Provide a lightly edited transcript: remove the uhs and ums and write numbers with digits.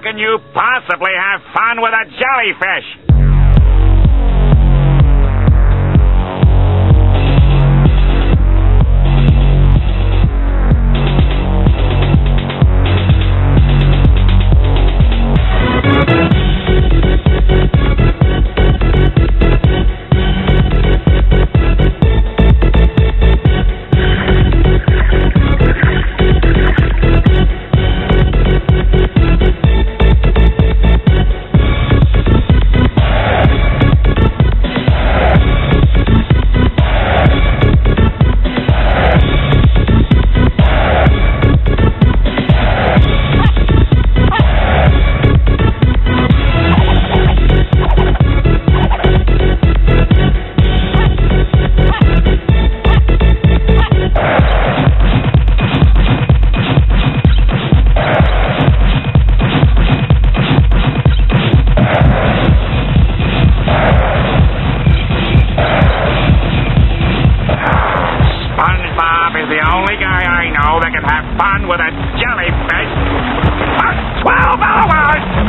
can you possibly have fun with a jellyfish? SpongeBob is the only guy I know that can have fun with a jellyfish for 12 hours!